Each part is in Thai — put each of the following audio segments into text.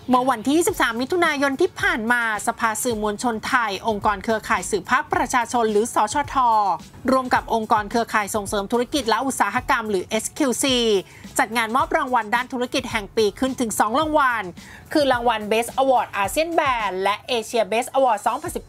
เมื่อวันที่ 23 มิถุนายนที่ผ่านมาสภาสื่อมวลชนไทยองค์กรเครือข่ายสื่อภาคประชาชนหรือสชท.ร่วมกับองค์กรเครือข่ายส่งเสริมธุรกิจและอุตสาหกรรมหรือ SQC จัดงานมอบรางวัลด้านธุรกิจแห่งปีขึ้นถึง 2 รางวัลคือรางวัล Best Award ASEAN Brand และ Asia Best Award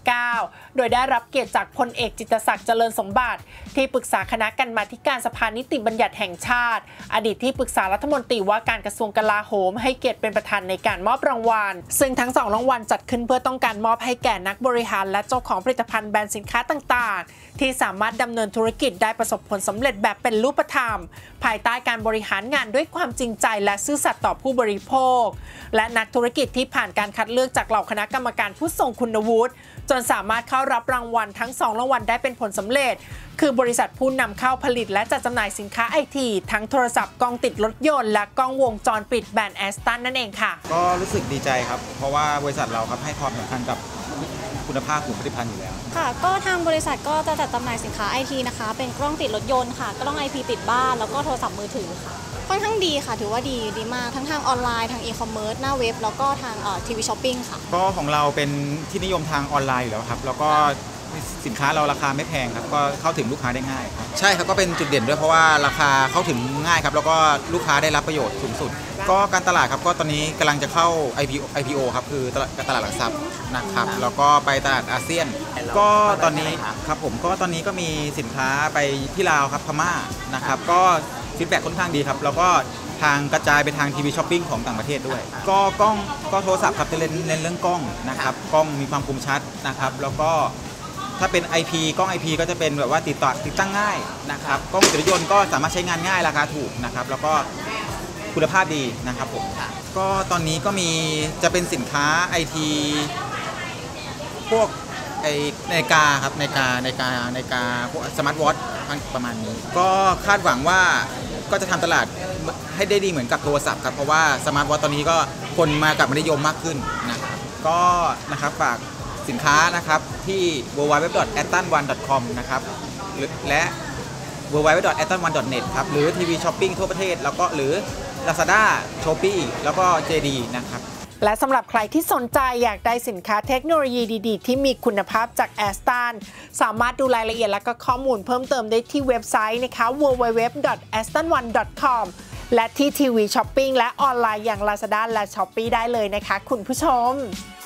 2019 โดยได้รับเกียรติจากพลเอกจิตรศักดิ์เจริญสมบัติที่ปรึกษาคณะกรรมาธิการสภานิติบัญญัติแห่งชาติอดีตที่ปรึกษารัฐมนตรีว่าการกระทรวงกลาโหมให้เกียรติเป็นประธานในการมอบรางวัลซึ่งทั้ง2รางวัลจัดขึ้นเพื่อต้องการมอบให้แก่นักบริหารและเจ้าของผลิตภัณฑ์แบรนด์สินค้าต่างๆที่สามารถดำเนินธุรกิจได้ประสบผลสำเร็จแบบเป็นรูปธรรมภายใต้การบริหารงานด้วยความจริงใจและซื่อสัตย์ต่อผู้บริโภคและนักธุรกิจที่ผ่านการคัดเลือกจากเหล่าคณะกรรมการผู้ทรงคุณวุฒิจนสามารถเข้ารับรางวัลทั้ง2รางวัลได้เป็นผลสำเร็จคือบริษัทผู้นำเข้าผลิตและจัดจำหน่ายสินค้าไอทีทั้งโทรศัพท์กล้องติดรถยนต์และกล้องวงจรปิดแบรนด์แอสตันนั่นเองค่ะก็รู้สึกดีใจครับเพราะว่าบริษัทเราครับให้ความสำคัญกับคุณภาพของผลิตภัณฑ์อยู่แล้วค่ะก็ทางบริษัทก็จะจัดจำหน่ายสินค้าไอทีนะคะเป็นกล้องติดรถยนต์ค่ะกล้อง IP ติดบ้านแล้วก็โทรศัพท์มือถือค่ะค่อนข้างดีค่ะถือว่าดีมากทั้งทางออนไลน์ทางอีคอมเมิร์ซหน้าเว็บแล้วก็ทางทีวีช้อปปิ้งค่ะก็ของเราเป็นที่นิยมทางออนไลน์อยู่แล้วครับแล้วก็สินค้าเราราคาไม่แพงครับก็เข้าถึงลูกค้าได้ง่ายใช่ครับก็เป็นจุดเด่นด้วยเพราะว่าราคาเข้าถึงง่ายครับแล้วก็ลูกค้าได้รับประโยชน์สูงสุดก็การตลาดครับก็ตอนนี้กำลังจะเข้า IPO ครับคือตลาดหลักทรัพย์นะครับแล้วก็ไปตลาดอาเซียนก็ตอนนี้ครับผมก็ตอนนี้ก็มีสินค้าไปที่ลาวครับพม่านะครับก็ฟีดแบ็กค่อนข้างดีครับแล้วก็ทางกระจายไปทางทีวีช้อปปิ้งของต่างประเทศด้วยก็กล้องก็โทรศัพท์ครับจะเน้นเรื่องกล้องนะครับกล้องมีความคมชัดนะครับแล้วก็ถ้าเป็น IP กล้อง IP ก็จะเป็นแบบว่าติดตั้งง่ายนะครับกล้องติดรถยนต์ก็สามารถใช้งานง่ายราคาถูกนะครับแล้วก็คุณภาพดีนะครับผมก็ตอนนี้ก็มีจะเป็นสินค้า IT พวกนาฬิกาครับนาฬิกาพวกสมาร์ทวอทช์ประมาณนี้ก็คาดหวังว่าก็จะทำตลาดให้ได้ดีเหมือนกับโทรศัพท์ครับเพราะว่าสมาร์ทวอทช์ตอนนี้ก็คนมากับนิยมมากขึ้นนะครับก็นะครับฝากสินค้านะครับที่ www.attan1.com นะครับและ www.attan1.net ครับหรือทีวีช้อปปิ้งทั่วประเทศแล้วก็หรือ Lazada Shopee แล้วก็ JD นะครับและสำหรับใครที่สนใจอยากได้สินค้าเทคโนโลยีดีๆที่มีคุณภาพจากแอสตันสามารถดูรายละเอียดและก็ข้อมูลเพิ่มเติมได้ที่เว็บไซต์นะคะ www.attan1.com และที่ทีวีช้อปปิ้งและออนไลน์อย่าง Lazada และ Shopee ได้เลยนะคะคุณผู้ชม